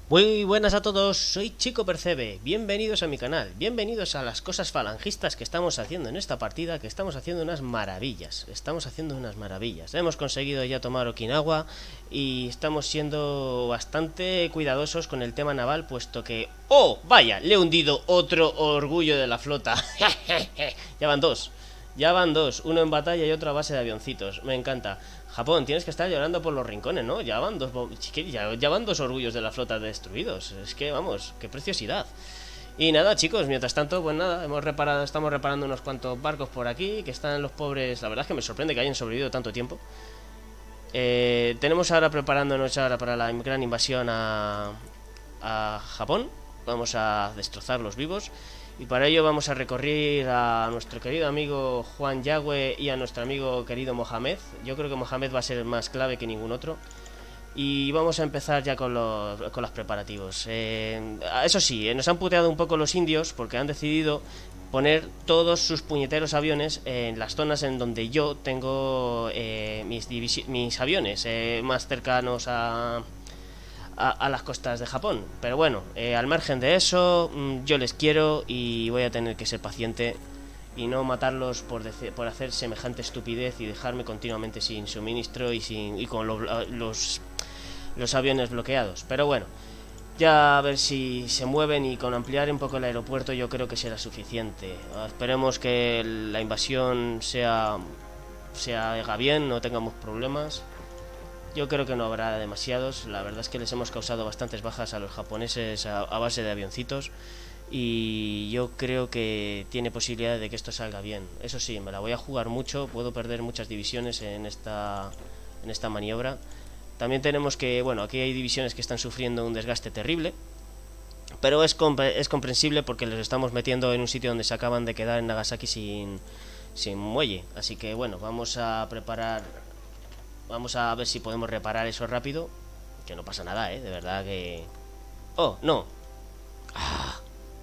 Muy buenas a todos, soy Chico Percebe, bienvenidos a mi canal, bienvenidos a las cosas falangistas que estamos haciendo en esta partida, que estamos haciendo unas maravillas, hemos conseguido ya tomar Okinawa y estamos siendo bastante cuidadosos con el tema naval, puesto que, ¡oh, vaya! Le he hundido otro orgullo de la flota. Ya van dos. Ya van dos, uno en batalla y otro a base de avioncitos. Me encanta. Japón, tienes que estar llorando por los rincones, ¿no? Ya van dos, ya van dos orgullos de la flota destruidos. Es que, vamos, qué preciosidad. Y nada, chicos, mientras tanto, pues nada, estamos reparando unos cuantos barcos por aquí, que están los pobres. La verdad es que me sorprende que hayan sobrevivido tanto tiempo. Tenemos ahora preparándonos ahora para la gran invasión a Japón. Vamos a destrozarlos vivos. Y para ello vamos a recorrer a nuestro querido amigo Juan Yagüe y a nuestro amigo querido Mohamed. Yo creo que Mohamed va a ser más clave que ningún otro. Y vamos a empezar ya con los preparativos. Eso sí, nos han puteado un poco los indios porque han decidido poner todos sus puñeteros aviones en las zonas en donde yo tengo mis aviones más cercanos a las costas de Japón. Pero bueno, al margen de eso, yo les quiero y voy a tener que ser paciente y no matarlos por hacer semejante estupidez y dejarme continuamente sin suministro y con los aviones bloqueados. Pero bueno, ya a ver si se mueven, y con ampliar un poco el aeropuerto yo creo que será suficiente. Esperemos que la invasión se haga bien, no tengamos problemas. Yo creo que no habrá demasiados. La verdad es que les hemos causado bastantes bajas a los japoneses a base de avioncitos. Y yo creo que tiene posibilidad de que esto salga bien. Eso sí, me la voy a jugar mucho. Puedo perder muchas divisiones en esta maniobra. También tenemos que, bueno, aquí hay divisiones que están sufriendo un desgaste terrible. Pero es comprensible porque les estamos metiendo en un sitio donde se acaban de quedar en Nagasaki sin muelle. Así que bueno, vamos a ver si podemos reparar eso rápido. Que no pasa nada, de verdad que... ¡Oh, no! ¡Ah!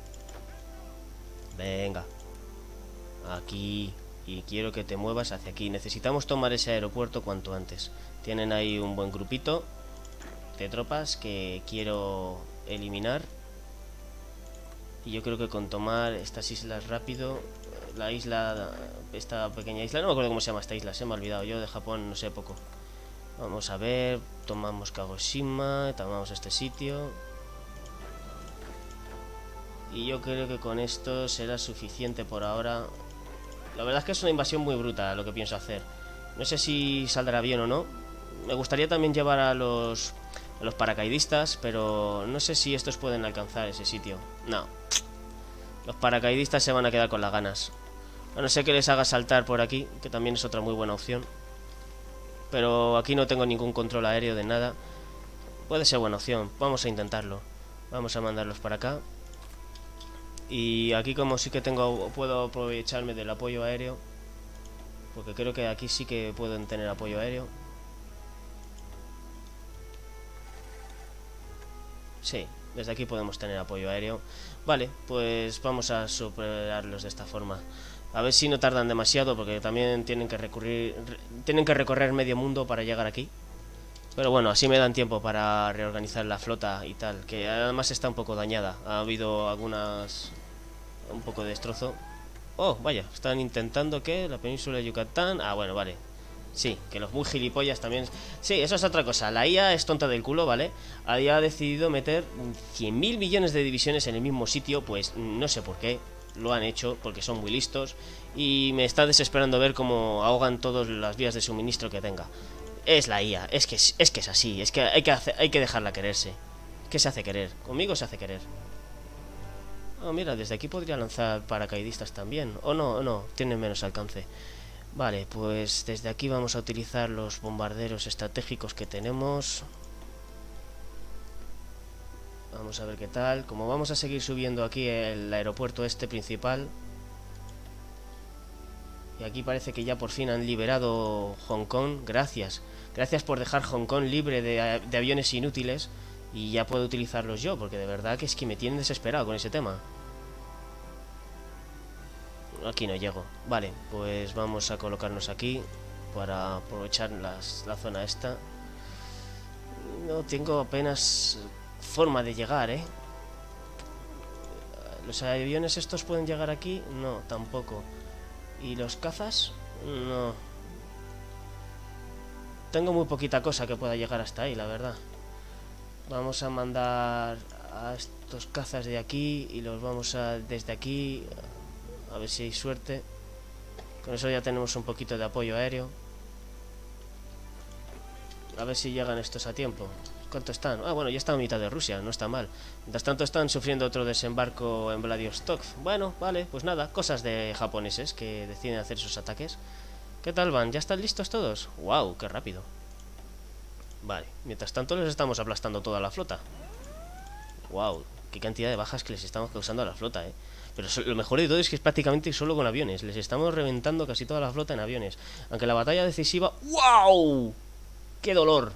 Venga. Aquí. Y quiero que te muevas hacia aquí. Necesitamos tomar ese aeropuerto cuanto antes. Tienen ahí un buen grupito de tropas que quiero eliminar. Y yo creo que con tomar estas islas rápido... La isla... Esta pequeña isla... No me acuerdo cómo se llama esta isla. Se me ha olvidado. Yo de Japón no sé poco. Vamos a ver, tomamos Kagoshima, tomamos este sitio. Y yo creo que con esto será suficiente por ahora. La verdad es que es una invasión muy bruta lo que pienso hacer. No sé si saldrá bien o no. Me gustaría también llevar a los paracaidistas, pero no sé si estos pueden alcanzar ese sitio. No. Los paracaidistas se van a quedar con las ganas. A no ser que les haga saltar por aquí, que también es otra muy buena opción. Pero aquí no tengo ningún control aéreo de nada. Puede ser buena opción, vamos a intentarlo. Vamos a mandarlos para acá. Y aquí como sí que puedo aprovecharme del apoyo aéreo, porque creo que aquí sí que pueden tener apoyo aéreo. Sí, desde aquí podemos tener apoyo aéreo. Vale, pues vamos a superarlos de esta forma. A ver si no tardan demasiado, porque también tienen que recorrer medio mundo para llegar aquí. Pero bueno, así me dan tiempo para reorganizar la flota y tal, que además está un poco dañada. Ha habido un poco de destrozo. Oh, vaya, están intentando que la península de Yucatán... Ah, bueno, vale. Sí, que los muy gilipollas también... Sí, eso es otra cosa. La IA es tonta del culo, ¿vale? Ha decidido meter 100.000 millones de divisiones en el mismo sitio, pues no sé por qué. Lo han hecho porque son muy listos. Y me está desesperando ver cómo ahogan todas las vías de suministro que tenga. Es la IA, es que es así. Es que hay que dejarla quererse. ¿Qué se hace querer? Conmigo se hace querer. Oh, mira, desde aquí podría lanzar paracaidistas también. O no, tienen menos alcance. Vale, pues desde aquí vamos a utilizar los bombarderos estratégicos que tenemos. Vamos a ver qué tal. Como vamos a seguir subiendo aquí el aeropuerto este principal. Y aquí parece que ya por fin han liberado Hong Kong. Gracias. Gracias por dejar Hong Kong libre de aviones inútiles. Y ya puedo utilizarlos yo, porque de verdad que es que me tienen desesperado con ese tema. Aquí no llego. Vale, pues vamos a colocarnos aquí para aprovechar la zona esta. No tengo apenas forma de llegar, ¿eh? ¿Los aviones estos pueden llegar aquí? No, tampoco. ¿Y los cazas? No. Tengo muy poquita cosa que pueda llegar hasta ahí, la verdad. Vamos a mandar a estos cazas de aquí y los vamos a desde aquí. A ver si hay suerte. Con eso ya tenemos un poquito de apoyo aéreo. A ver si llegan estos a tiempo. ¿Cuánto están? Ah, bueno, ya está a mitad de Rusia, no está mal. Mientras tanto están sufriendo otro desembarco en Vladivostok. Bueno, vale, pues nada, cosas de japoneses que deciden hacer sus ataques. ¿Qué tal van? ¿Ya están listos todos? ¡Wow! ¡Qué rápido! Vale, mientras tanto les estamos aplastando toda la flota. ¡Wow! ¡Qué cantidad de bajas que les estamos causando a la flota, eh! Pero lo mejor de todo es que es prácticamente solo con aviones. Les estamos reventando casi toda la flota en aviones. Aunque la batalla decisiva... ¡Wow! ¡Qué dolor!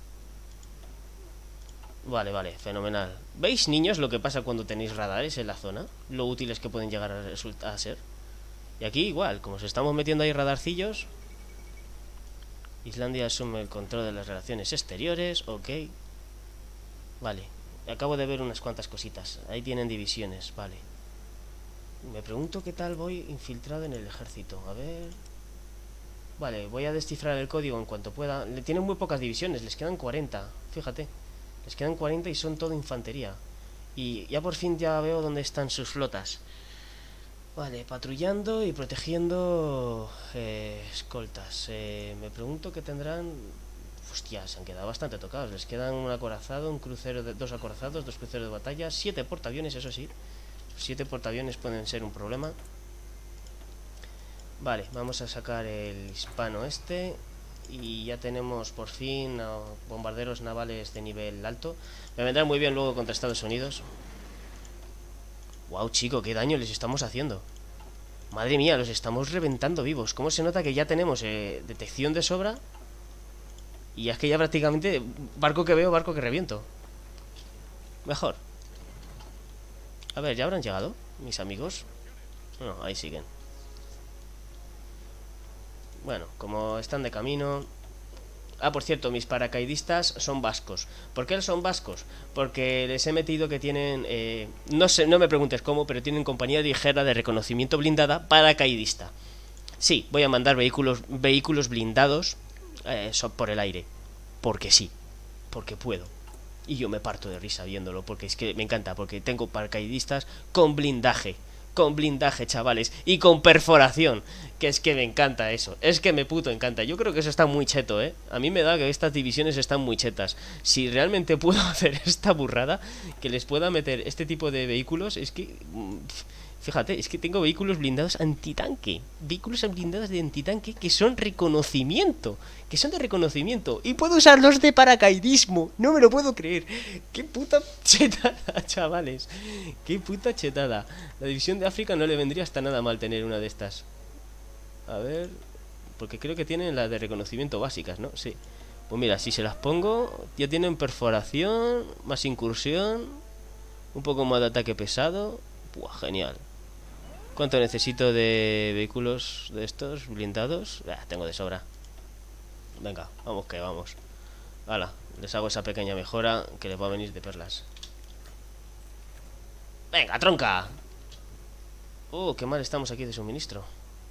Vale, vale, fenomenal. ¿Veis, niños, lo que pasa cuando tenéis radares en la zona? Lo útiles que pueden llegar a ser. Y aquí igual, como se estamos metiendo ahí radarcillos. Islandia asume el control de las relaciones exteriores. Ok. Vale, acabo de ver unas cuantas cositas. Ahí tienen divisiones, vale. Me pregunto qué tal voy infiltrado en el ejército. A ver... Vale, voy a descifrar el código en cuanto pueda. Le tienen muy pocas divisiones, les quedan 40. Fíjate. Les quedan 40 y son todo infantería. Y ya por fin ya veo dónde están sus flotas. Vale, patrullando y protegiendo escoltas. Me pregunto qué tendrán... Hostia, se han quedado bastante tocados. Les quedan un acorazado, un crucero de... dos acorazados, 2 cruceros de batalla, 7 portaaviones, eso sí. 7 portaaviones pueden ser un problema. Vale, vamos a sacar el hispano este. Y ya tenemos por fin bombarderos navales de nivel alto. Me vendrá muy bien luego contra Estados Unidos. Wow, chico, qué daño les estamos haciendo. Madre mía, los estamos reventando vivos. ¿Cómo se nota que ya tenemos detección de sobra? Y es que ya prácticamente barco que veo, barco que reviento. Mejor. A ver, ¿ya habrán llegado mis amigos? No, ahí siguen. Bueno, como están de camino... Ah, por cierto, mis paracaidistas son vascos. ¿Por qué son vascos? Porque les he metido que tienen... no sé, no me preguntes cómo, pero tienen compañía ligera de reconocimiento blindada paracaidista. Sí, voy a mandar vehículos blindados por el aire. Porque sí, porque puedo. Y yo me parto de risa viéndolo, porque es que me encanta, porque tengo paracaidistas con blindaje. Con blindaje, chavales, y con perforación. Que es que me encanta eso. Es que me puto encanta. Yo creo que eso está muy cheto, ¿eh? A mí me da que estas divisiones están muy chetas. Si realmente puedo hacer esta burrada, que les pueda meter este tipo de vehículos, es que... Fíjate, es que tengo vehículos blindados antitanque. Vehículos blindados de antitanque que son reconocimiento. Que son de reconocimiento. Y puedo usarlos de paracaidismo. No me lo puedo creer. Qué puta chetada, chavales. Qué puta chetada. La división de África no le vendría hasta nada mal tener una de estas. A ver... Porque creo que tienen las de reconocimiento básicas, ¿no? Sí. Pues mira, si se las pongo, ya tienen perforación, más incursión, un poco más de ataque pesado. Buah, genial. ¿Cuánto necesito de vehículos de estos blindados? Tengo de sobra. Venga, vamos que vamos. Hala, les hago esa pequeña mejora que les va a venir de perlas. ¡Venga, tronca! Qué mal estamos aquí de suministro.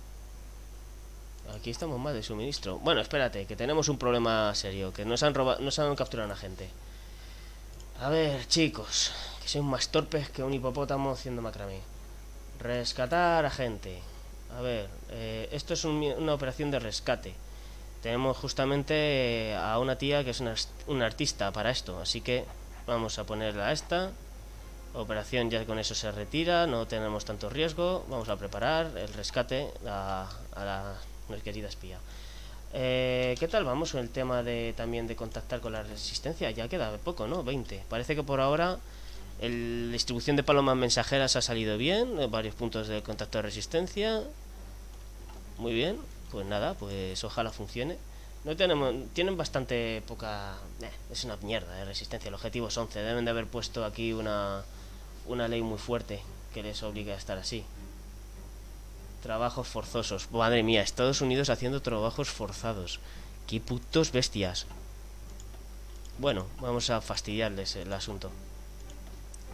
Aquí estamos mal de suministro. Bueno, espérate, que tenemos un problema serio. Que nos han robado, nos han capturado a una gente. A ver, chicos, que soy más torpes que un hipopótamo haciendo macramé. Rescatar a gente. A ver, esto es una operación de rescate. Tenemos justamente a una tía que es una artista para esto. Así que vamos a ponerla a esta. Operación ya con eso se retira. No tenemos tanto riesgo. Vamos a preparar el rescate a la querida espía. ¿Qué tal vamos con el tema de también de contactar con la resistencia? Ya queda poco, ¿no? 20. Parece que por ahora la distribución de palomas mensajeras ha salido bien. Varios puntos de contacto de resistencia. Muy bien. Pues nada, pues ojalá funcione. No tenemos, tienen bastante poca... es una mierda de resistencia. El objetivo es 11. Deben de haber puesto aquí una ley muy fuerte que les obligue a estar así. Trabajos forzosos. Madre mía, Estados Unidos haciendo trabajos forzados. Qué putos bestias. Bueno, vamos a fastidiarles el asunto.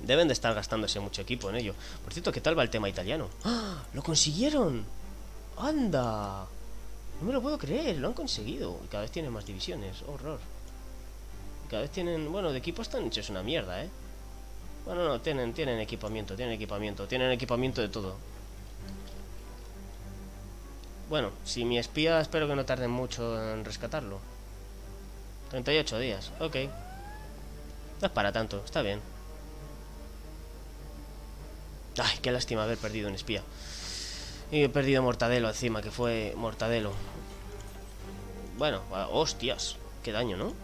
Deben de estar gastándose mucho equipo en ello. Por cierto, ¿qué tal va el tema italiano? ¡Ah! ¡Lo consiguieron! ¡Anda! No me lo puedo creer, lo han conseguido. Y cada vez tienen más divisiones, horror. Y cada vez tienen... Bueno, de equipo están hechos una mierda, ¿eh? Bueno, no, tienen equipamiento, tienen equipamiento de todo. Bueno, si mi espía espero que no tarden mucho en rescatarlo. 38 días, ok. No es para tanto, está bien. Ay, qué lástima haber perdido un espía. Y he perdido Mortadelo encima, que fue Mortadelo. Bueno, hostias, qué daño, ¿no?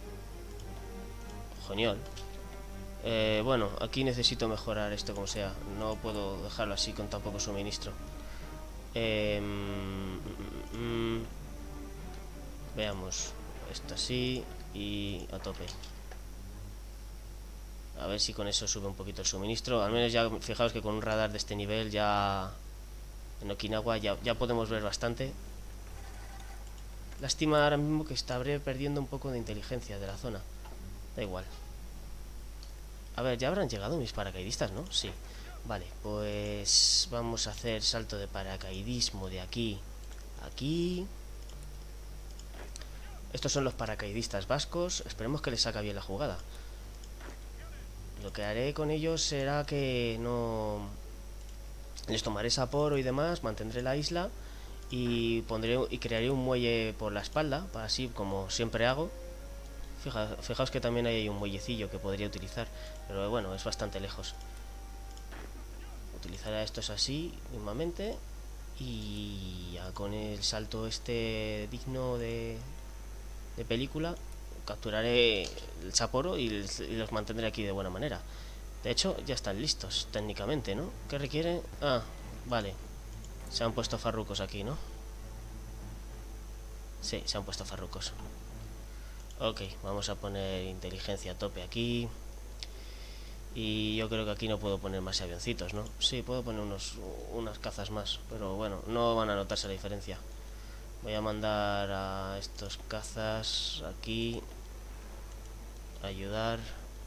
Genial. Bueno, aquí necesito mejorar esto como sea. No puedo dejarlo así con tan poco suministro. Veamos. Esto así y a tope. A ver si con eso sube un poquito el suministro. Al menos ya, fijaos que con un radar de este nivel ya... En Okinawa ya podemos ver bastante. Lástima ahora mismo que estaré perdiendo un poco de inteligencia de la zona. Da igual. A ver, ya habrán llegado mis paracaidistas, ¿no? Sí. Vale, pues vamos a hacer salto de paracaidismo de aquí a aquí. Estos son los paracaidistas vascos. Esperemos que les saca bien la jugada. Lo que haré con ellos será que no... Les tomaré Sapporo y demás, mantendré la isla y crearé un muelle por la espalda, así como siempre hago. Fijaos que también hay un muellecillo que podría utilizar, pero bueno, es bastante lejos. Utilizaré estos así, mismamente, y ya con el salto este digno de película, capturaré el Sapporo y los mantendré aquí de buena manera. De hecho, ya están listos, técnicamente, ¿no? ¿Qué requiere? Ah, vale. Se han puesto farrucos aquí, ¿no? Sí, se han puesto farrucos. Ok, vamos a poner inteligencia a tope aquí. Y yo creo que aquí no puedo poner más avioncitos, ¿no? Sí, puedo poner unas cazas más, pero bueno, no van a notarse la diferencia. Voy a mandar a estos cazas aquí. Ayudar.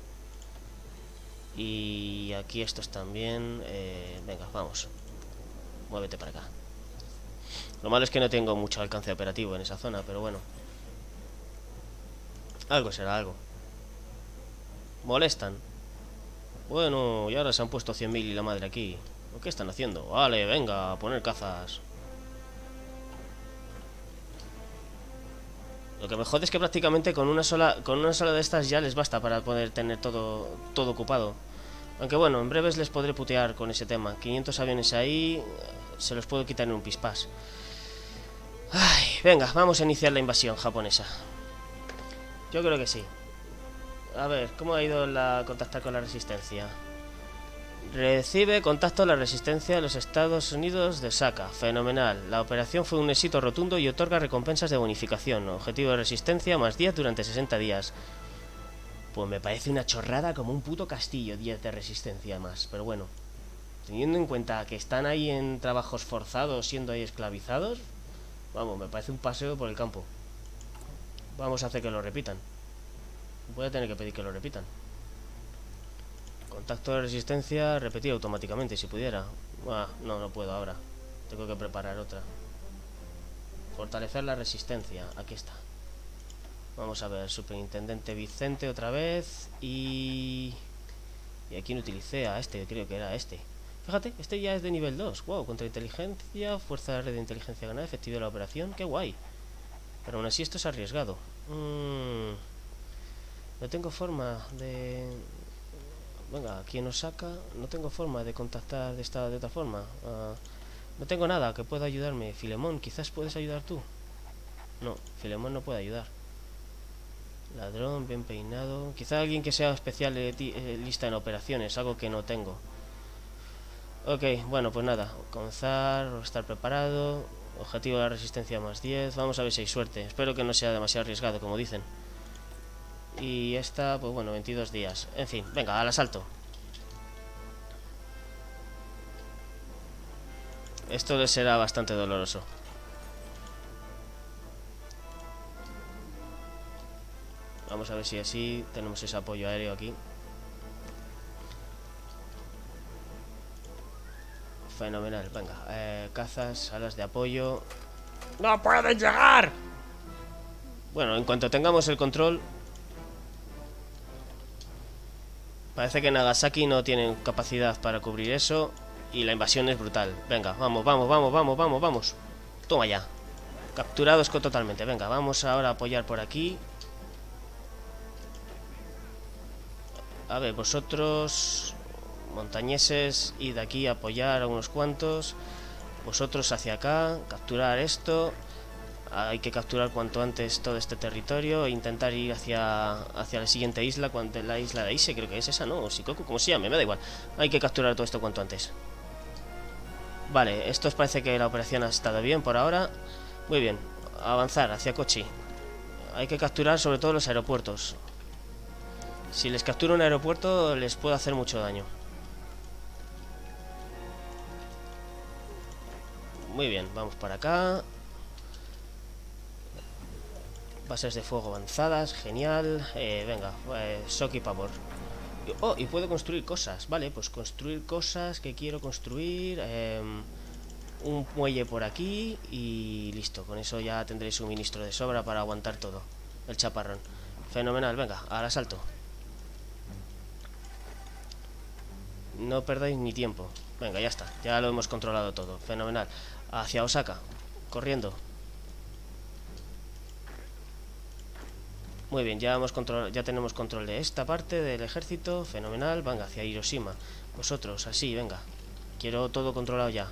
Y aquí estos también. Venga, vamos. Muévete para acá. Lo malo es que no tengo mucho alcance operativo en esa zona, pero bueno. Algo será algo. Molestan. Bueno, y ahora se han puesto 100.000 y la madre aquí. ¿Qué están haciendo? Vale, venga, a poner cazas. Lo que me jode es que prácticamente con una sola de estas ya les basta para poder tener todo ocupado. Aunque bueno, en breves les podré putear con ese tema. 500 aviones ahí, se los puedo quitar en un pispás. Ay, venga, vamos a iniciar la invasión japonesa. Yo creo que sí. A ver, ¿cómo ha ido contactar con la resistencia? Recibe contacto a la resistencia de los Estados Unidos de Osaka. Fenomenal. La operación fue un éxito rotundo y otorga recompensas de bonificación. Objetivo de resistencia más 10 durante 60 días. Pues me parece una chorrada como un puto castillo, 10 de resistencia más. Pero bueno, teniendo en cuenta que están ahí en trabajos forzados, siendo ahí esclavizados, vamos, me parece un paseo por el campo. Vamos a hacer que lo repitan. Voy a tener que pedir que lo repitan. Contacto de resistencia repetir automáticamente si pudiera. No puedo ahora. Tengo que preparar otra. Fortalecer la resistencia. Aquí está. Vamos a ver, Superintendente Vicente otra vez. Y a quién utilicé, a este, creo que era este. Fíjate, este ya es de nivel 2. Wow, contrainteligencia, fuerza de red de inteligencia ganada, efectividad de la operación. Qué guay. Pero aún así esto es arriesgado. No tengo forma de... Venga, aquí en Osaka no tengo forma de contactar de otra forma. No tengo nada que pueda ayudarme. Filemón, quizás puedes ayudar tú. No, Filemón no puede ayudar. Ladrón, bien peinado. Quizá alguien que sea especialista en operaciones, algo que no tengo. Ok, bueno, pues nada. Comenzar, estar preparado. Objetivo de la resistencia más 10. Vamos a ver si hay suerte. Espero que no sea demasiado arriesgado, como dicen. Y esta, pues bueno, 22 días. En fin, venga, al asalto. Esto les será bastante doloroso. Vamos a ver si así tenemos ese apoyo aéreo aquí. Fenomenal, venga. Cazas, alas de apoyo. ¡No pueden llegar! Bueno, en cuanto tengamos el control. Parece que Nagasaki no tiene capacidad para cubrir eso. Y la invasión es brutal. Venga, vamos, vamos, vamos, vamos, vamos, vamos. Toma ya. Capturados totalmente. Venga, vamos ahora a apoyar por aquí. A ver, vosotros montañeses, id de aquí a apoyar a unos cuantos. Vosotros hacia acá, capturar esto. Hay que capturar cuanto antes todo este territorio e intentar ir hacia la siguiente isla, la isla de Ise, creo que es esa, ¿no? O Shikoku, como se llame, me da igual. Hay que capturar todo esto cuanto antes. Vale, esto os parece que la operación ha estado bien por ahora. Muy bien, avanzar hacia Kochi. Hay que capturar sobre todo los aeropuertos. Si les capturo un aeropuerto les puedo hacer mucho daño. Muy bien, vamos para acá. Bases de fuego avanzadas, genial. Venga, Shock y Pavor. Oh, y puedo construir cosas. Vale, pues construir cosas que quiero construir. Un muelle por aquí y listo. Con eso ya tendré suministro de sobra para aguantar todo. El chaparrón. Fenomenal, venga, al asalto. No perdáis ni tiempo. Venga, ya está, ya lo hemos controlado todo. Fenomenal. Hacia Osaka, corriendo. Muy bien, ya tenemos control de esta parte del ejército. Fenomenal, venga, hacia Hiroshima. Vosotros, así, venga. Quiero todo controlado ya.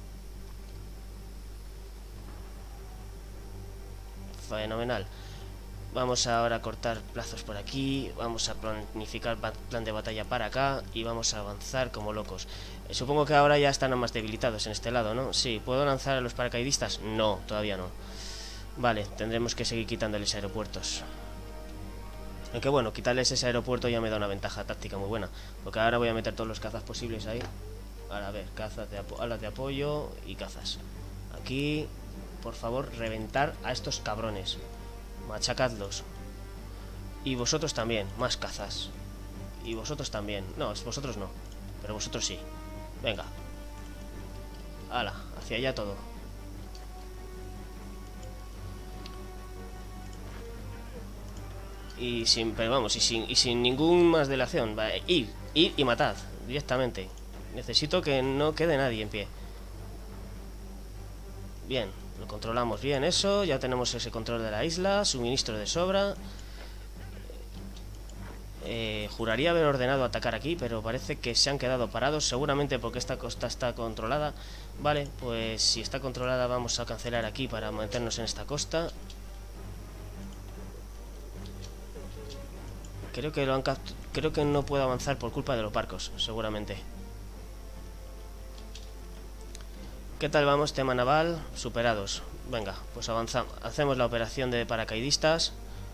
Fenomenal. Vamos ahora a cortar plazos por aquí. Vamos a planificar plan de batalla para acá. Y vamos a avanzar como locos. Supongo que ahora ya están más debilitados en este lado, ¿no? Sí, ¿puedo lanzar a los paracaidistas? No, todavía no. Vale, tendremos que seguir quitándoles aeropuertos. Aunque bueno, quitarles ese aeropuerto ya me da una ventaja táctica muy buena. Porque ahora voy a meter todos los cazas posibles ahí. Ahora a ver, cazas de alas de apoyo y cazas. Aquí, por favor, reventar a estos cabrones. Machacadlos. Y vosotros también, más cazas. Y vosotros también. No, vosotros no, pero vosotros sí. Venga. Hala, hacia allá todo. Y sin, pero vamos, y sin ningún más dilación. Ir y matad directamente. Necesito que no quede nadie en pie. Bien, lo controlamos bien eso. Ya tenemos ese control de la isla. Suministro de sobra. Juraría haber ordenado atacar aquí, pero parece que se han quedado parados. Seguramente porque esta costa está controlada. Vale, pues si está controlada vamos a cancelar aquí para meternos en esta costa. Creo que no puedo avanzar por culpa de los barcos, seguramente. ¿Qué tal vamos? Tema naval, superados. Venga, pues avanzamos. Hacemos la operación de paracaidistas.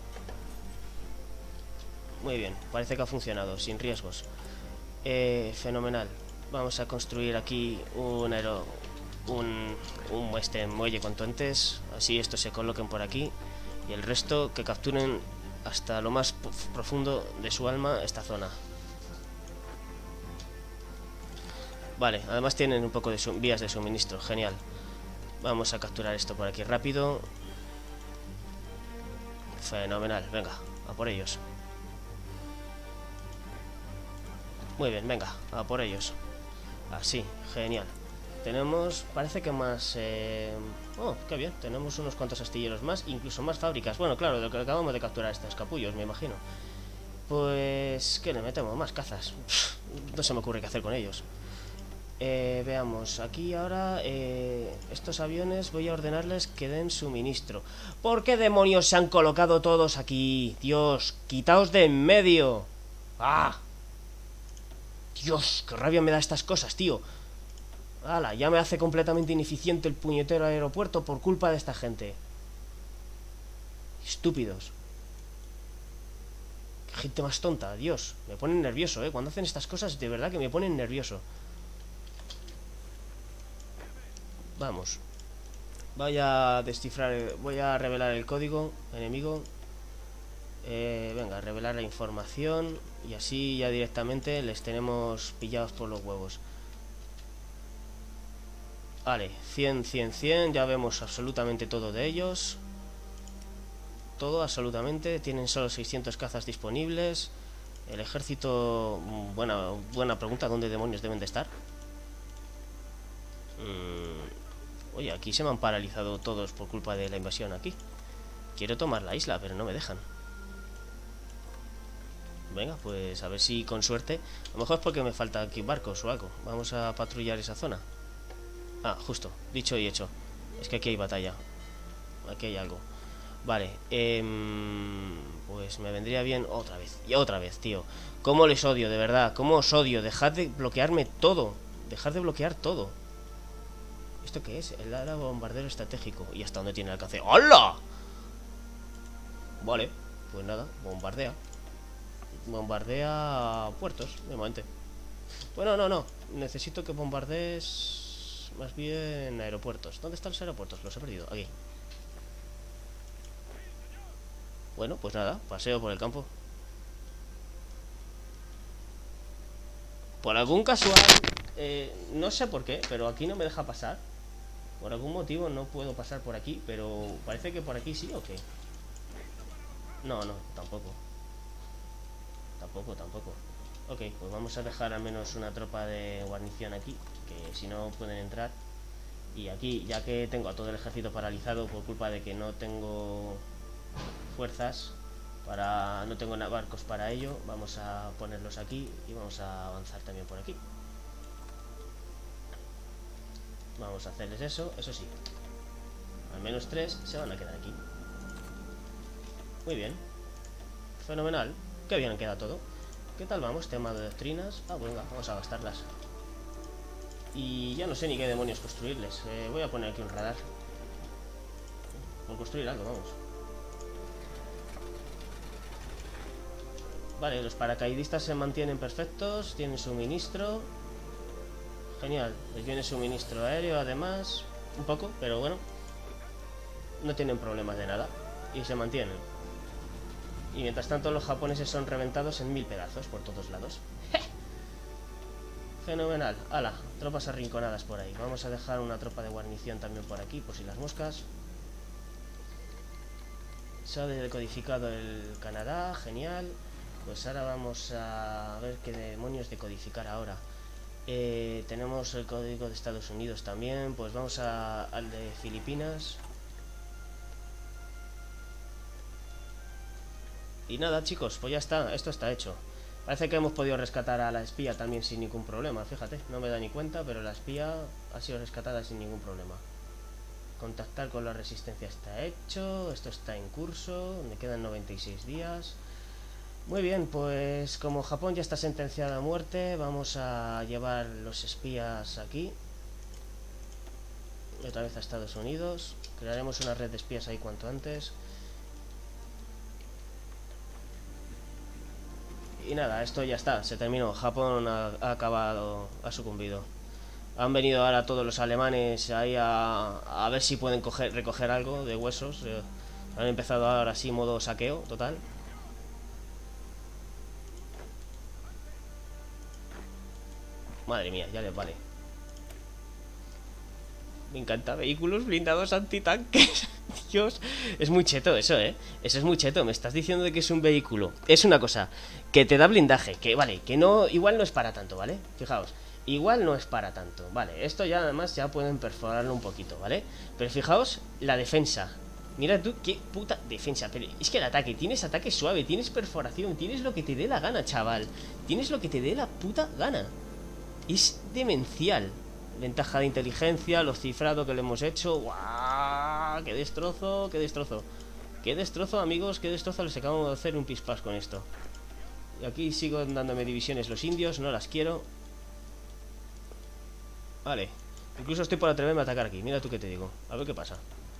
Muy bien, parece que ha funcionado, sin riesgos. Fenomenal. Vamos a construir aquí un muelle cuanto antes. Así estos se coloquen por aquí. Y el resto que capturen hasta lo más profundo de su alma esta zona. Vale, además tienen un poco de vías de suministro, genial. Vamos a capturar esto por aquí rápido. Fenomenal, venga, a por ellos. Muy bien, venga, a por ellos. Así, genial. Tenemos, parece que más... Oh, qué bien, tenemos unos cuantos astilleros más, incluso más fábricas. Bueno, claro, de lo que acabamos de capturar estos capullos, me imagino. Pues... ¿qué le metemos? Más cazas. No se me ocurre qué hacer con ellos. Veamos, aquí ahora estos aviones voy a ordenarles que den suministro. ¿Por qué demonios se han colocado todos aquí? Dios, quitaos de en medio. ¡Ah! Dios, qué rabia me da estas cosas, tío. ¡Hala! Ya me hace completamente ineficiente el puñetero aeropuerto por culpa de esta gente. Estúpidos. Qué gente más tonta, Dios. Me ponen nervioso, cuando hacen estas cosas de verdad que me ponen nervioso. Vamos. Voy a descifrar, voy a revelar el código enemigo. Venga, revelar la información. Y así ya directamente les tenemos pillados por los huevos. Vale, 100, 100, 100. Ya vemos absolutamente todo de ellos. Todo, absolutamente. Tienen solo 600 cazas disponibles. El ejército... Buena pregunta. ¿Dónde demonios deben de estar? Oye, aquí se me han paralizado todos por culpa de la invasión aquí. Quiero tomar la isla, pero no me dejan. Venga, pues a ver si con suerte. A lo mejor es porque me faltan aquí barcos o algo. Vamos a patrullar esa zona. Ah, justo, dicho y hecho. Es que aquí hay batalla. Aquí hay algo. Vale, pues me vendría bien otra vez. Y otra vez, tío. ¿Cómo les odio, de verdad? ¿Cómo os odio? Dejad de bloquearme todo. Dejad de bloquear todo. ¿Esto qué es? El ala bombardero estratégico. ¿Y hasta dónde tiene el alcance? ¡Hola! Vale, pues nada, bombardea. Bombardea puertos, de momento. Bueno, no. Necesito que bombardees más bien aeropuertos. ¿Dónde están los aeropuertos? Los he perdido. Aquí. Bueno, pues nada, paseo por el campo. Por algún casual, no sé por qué, pero aquí no me deja pasar. Por algún motivo no puedo pasar por aquí, pero parece que por aquí sí o qué. No, tampoco. Tampoco. Ok, pues vamos a dejar al menos una tropa de guarnición aquí, que si no pueden entrar. Y aquí, ya que tengo a todo el ejército paralizado por culpa de que no tengo fuerzas para... no tengo barcos para ello, vamos a ponerlos aquí y vamos a avanzar también por aquí. Vamos a hacerles eso sí. Al menos 3 se van a quedar aquí. Muy bien. Fenomenal. Qué bien queda todo. ¿Qué tal vamos? Tema de doctrinas. Ah, bueno, vamos a gastarlas. Y ya no sé ni qué demonios construirles. Voy a poner aquí un radar. Por construir algo, vamos. Vale, los paracaidistas se mantienen perfectos. Tienen suministro. Genial. Les viene suministro aéreo además. Un poco, pero bueno. No tienen problemas de nada. Y se mantienen. Y mientras tanto los japoneses son reventados en 1000 pedazos por todos lados. Fenomenal. Ala, tropas arrinconadas por ahí. Vamos a dejar una tropa de guarnición también por aquí, por si las moscas. Se ha decodificado el Canadá, genial. Pues ahora vamos a ver qué demonios decodificar ahora. Tenemos el código de Estados Unidos también. Pues vamos al de Filipinas. Y nada, chicos, pues ya está, esto está hecho. Parece que hemos podido rescatar a la espía también sin ningún problema, fíjate, no me da ni cuenta, pero la espía ha sido rescatada sin ningún problema. Contactar con la resistencia está hecho, esto está en curso, me quedan 96 días. Muy bien, pues como Japón ya está sentenciado a muerte, vamos a llevar los espías aquí. Otra vez a Estados Unidos, crearemos una red de espías ahí cuanto antes. Y nada, esto ya está, se terminó. Japón ha acabado, ha sucumbido. Han venido ahora todos los alemanes ahí a ver si pueden recoger algo de huesos. Han empezado ahora sí modo saqueo total. Madre mía, ya les vale. Me encanta, vehículos blindados antitanques. Dios, es muy cheto eso, eso es muy cheto. Me estás diciendo de que es un vehículo. Es una cosa, que te da blindaje. Que vale, que no, igual no es para tanto, ¿vale? Fijaos, igual no es para tanto. Vale, esto ya además ya pueden perforarlo un poquito, ¿vale? Pero fijaos la defensa. Mira tú, qué puta defensa. Pero es que el ataque, tienes ataque suave, tienes perforación, tienes lo que te dé la gana, chaval. Tienes lo que te dé la puta gana. Es demencial. Ventaja de inteligencia, los cifrados que le hemos hecho. ¡Guau! ¡Qué destrozo! ¡Qué destrozo! ¡Qué destrozo, amigos! ¡Qué destrozo! Les acabamos de hacer un pispás con esto. Y aquí sigo dándome divisiones los indios, no las quiero. Vale. Incluso estoy por atreverme a atacar aquí. Mira tú qué te digo. A ver qué pasa.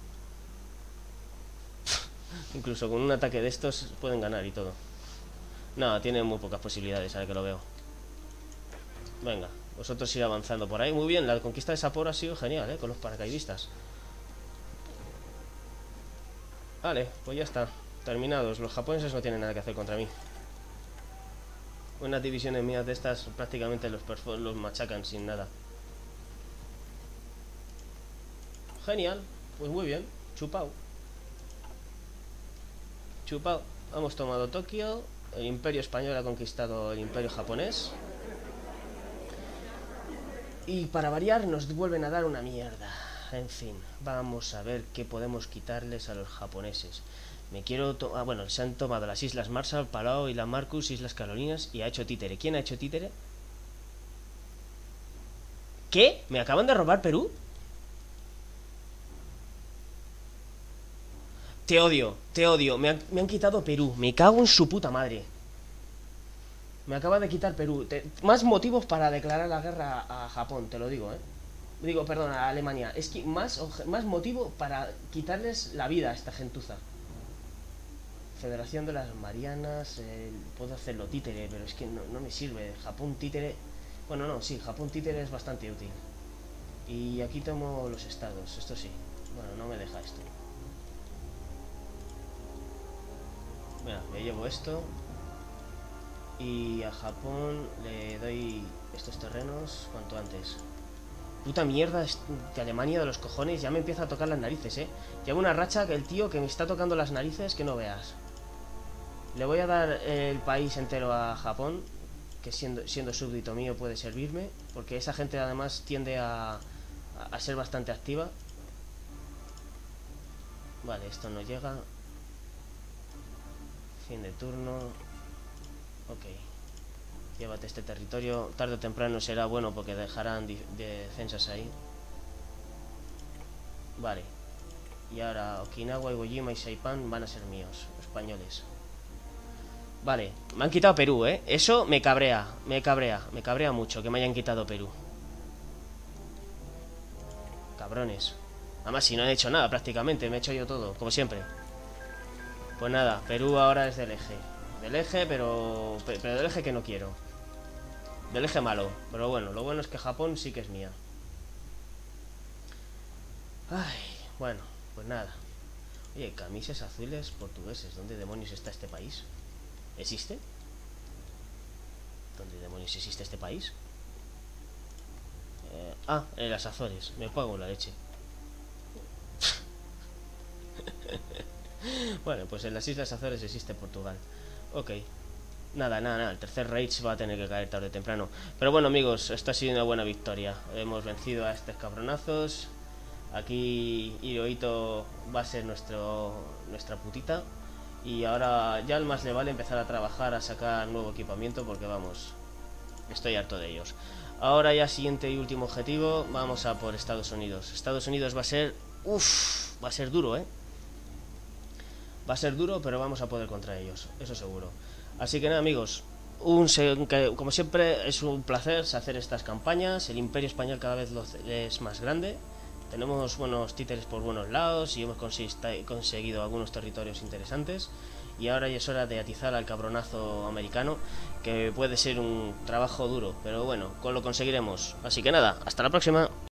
Incluso con un ataque de estos pueden ganar y todo. No, tienen muy pocas posibilidades, ahora que lo veo. Venga. Vosotros ir avanzando por ahí. Muy bien, la conquista de Sapporo ha sido genial, con los paracaidistas. Vale, pues ya está. Terminados. Los japoneses no tienen nada que hacer contra mí. Unas divisiones mías de estas prácticamente los machacan sin nada. Genial, pues muy bien. Chupao. Chupao. Hemos tomado Tokio. El Imperio Español ha conquistado el Imperio Japonés. Y para variar nos vuelven a dar una mierda. En fin, vamos a ver qué podemos quitarles a los japoneses. Bueno, se han tomado las Islas Marshall, Palau, Islas Marcus, Islas Carolinas y ha hecho títere. ¿Quién ha hecho títere? ¿Qué? ¿Me acaban de robar Perú? Te odio, te odio. Me han quitado Perú. Me cago en su puta madre. Me acaba de quitar Perú. Más motivos para declarar la guerra a Japón, te lo digo, ¿eh? Digo, perdón, a Alemania. Es que más motivo para quitarles la vida a esta gentuza. Federación de las Marianas. Puedo hacerlo títere, pero es que no me sirve. Japón títere. Bueno, no, sí, Japón títere es bastante útil. Y aquí tomo los estados, esto sí. Bueno, no me deja esto. Mira, me llevo esto. Y a Japón le doy estos terrenos cuanto antes. Puta mierda de Alemania de los cojones. Ya me empieza a tocar las narices, Llevo una racha que el tío que me está tocando las narices que no veas. Le voy a dar el país entero a Japón, que siendo súbdito mío puede servirme, porque esa gente además tiende a ser bastante activa. Vale, esto no llega. Fin de turno. Ok. Llévate este territorio. Tarde o temprano será bueno porque dejarán defensas ahí. Vale. Y ahora Okinawa, Iwo Jima y Saipan van a ser míos, españoles. Vale, me han quitado Perú, Eso me cabrea, me cabrea mucho que me hayan quitado Perú. Cabrones. Además, si no he hecho nada prácticamente, me he hecho yo todo, como siempre. Pues nada, Perú ahora es del eje. Del eje, pero del eje que no quiero. Del eje malo. Pero bueno, lo bueno es que Japón sí que es mía. Ay, bueno, pues nada. Oye, camisas azules portugueses. ¿Dónde demonios está este país? ¿Existe? ¿Dónde demonios existe este país? En las Azores. Me pago la leche. Bueno, pues en las Islas Azores existe Portugal. Ok. Nada. El tercer Reich va a tener que caer tarde o temprano. Pero bueno, amigos, esta ha sido una buena victoria. Hemos vencido a estos cabronazos. Aquí Hirohito va a ser nuestra putita. Y ahora ya al más le vale empezar a trabajar, a sacar nuevo equipamiento, porque vamos, estoy harto de ellos. Ahora ya siguiente y último objetivo, vamos a por Estados Unidos. Estados Unidos va a ser... va a ser duro, Va a ser duro, pero vamos a poder contra ellos, eso seguro. Así que nada, amigos, como siempre es un placer hacer estas campañas. El Imperio Español cada vez es más grande. Tenemos buenos títeres por buenos lados y hemos conseguido algunos territorios interesantes. Y ahora ya es hora de atizar al cabronazo americano, que puede ser un trabajo duro, pero bueno, lo conseguiremos. Así que nada, hasta la próxima.